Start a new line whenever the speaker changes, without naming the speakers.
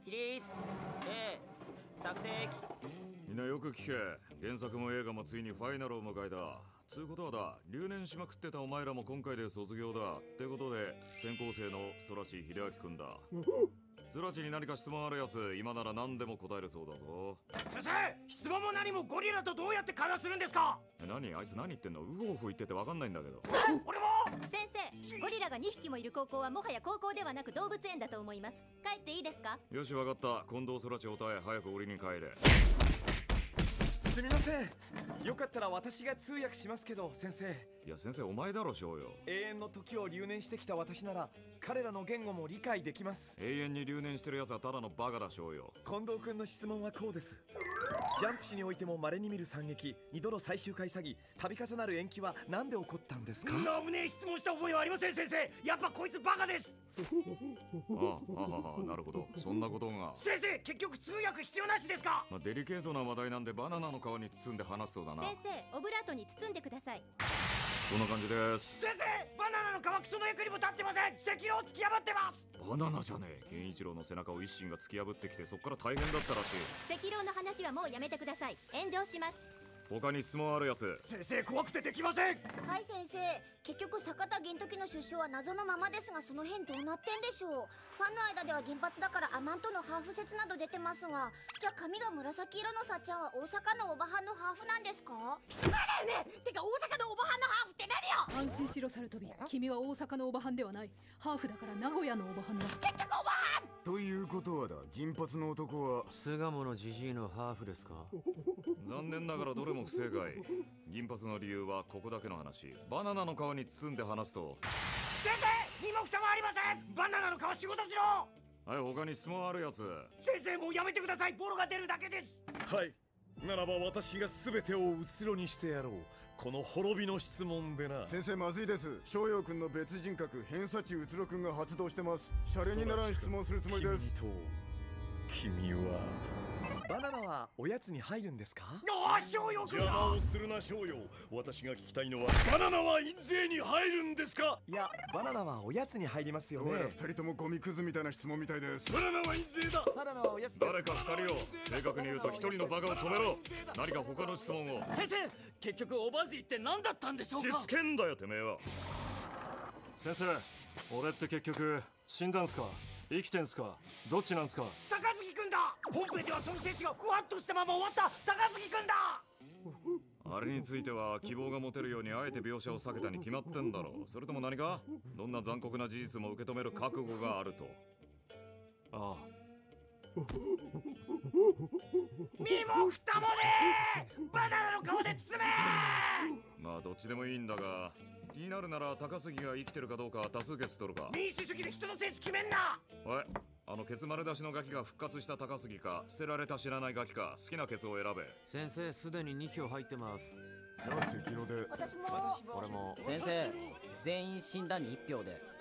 起立 A 着席。
みんなよく聞け。原作も映画もついにファイナルを迎えた。つうことはだ、留年しまくってたお前らも今回で卒業だってことで、転校生の空知秀明くんだ。空知に何か質問あるやつ、今なら何でも答えるそうだぞ。
先生、質問も何もゴリラとどうやって会話するんですか？
何あいつ何言ってんの？ウホウホ言ってて分かんないんだけど。
俺も。
先生、ゴリラが2匹もいる高校はもはや高校ではなく動物園だと思います。帰っていいですか？
よし分かった。近藤空知おたえ、早く檻に帰れ。
すみません。よかったら私が通訳しますけど、先生。
いや先生お前だろ翔陽。
永遠の時を留年してきた私なら彼らの言語も理解できます。
永遠に留年してるやつはただのバカだ翔陽。
近藤君の質問はこうです。ジャンプ誌においても稀に見る惨劇、2度の最終回詐欺、度重なる延期は何で起こったんですか？
危ねえ質問した覚えはありません先生。やっぱこいつバカです。
ああなるほど、そんなことが。
先生、結局通訳必要なしですか？
デリケートな話題なんでバナナの皮に包んで話すそうだな。
先生、オブラートに包んでください。
こんな感じです。
先生、バナナの皮クソの役にも立ってません。赤狼突き破ってます。
バナナじゃねえ。源一郎の背中を一心が突き破ってきて、そっから大変だったらしい。
赤狼の話はもうやめてください。炎上します。
他に質問あるやつ？
先生、怖くてできません。
はい先生、結局坂田銀時の出生は謎のままですが、その辺どうなってんでしょう。ファンの間では銀髪だからアマンとのハーフ説など出てますが、じゃあ髪が紫色のさっちゃんは大阪のおばはんのハーフなんですか？
そうだよね。てか大阪のおばはんのハーフって何よ。
安心しろサルトビ、君は大阪のおばはんではない。ハーフだから名古屋のおばはんだ。
結局おばはん
ということはだ、銀髪の男は
巣鴨のジジイのハーフですか？
残念ながらどれも不正解。銀髪の理由はここだけの話。バナナの皮に包んで話すと。
先生、身も蓋もありません。バナナの皮仕事しろ。
はい、他に質問あるやつ？
先生、もうやめてください。ボロが出るだけです。
はい。ならば私が全てをうつろにしてやろう。この滅びの質問でな。
先生まずいです。翔陽君の別人格偏差値うつろ君が発動してます。シャレにならん質問するつもりです。
君はバナナはおやつに入るんですか？
ああ、翔陽君だ。
邪魔をするな翔陽。私が聞きたいのは、バナナは印税に入るんですか？いや、バナナはおやつに入りますよね。
どうやら二人ともゴミクズみたいな質問みたいです。
バナナは印税だ。バナナはおやつです。
誰か二人を、正確に言うと一人のバカを止めろ。何か他の質問を。
先生、結局おばじって何だったんでしょうか？
しつけんだよてめえは。
先生、俺って結局死んだんすか生きてんすか、どっちなんすか？
高杉君だ。本編ではその選手がふわっとしたまま終わった高杉君だ。
あれについては希望が持てるようにあえて描写を避けたに決まってんだろう。それとも何かどんな残酷な事実も受け止める覚悟があると？
ああ。
身も蓋もねえ。バナナの皮で包め。
まあどっちでもいいんだが、気になるなら高杉が生きてるかどうか多数決取るか。
民主主義で人の選手決めんな。
おい、ケツ丸出しのガキが復活した高杉か、捨てられた知らないガキか、好きなケツを選べ。
先生、すでに2票入ってます。
じゃあ赤色で。
私も。
俺も。
先生、全員死んだに1票で。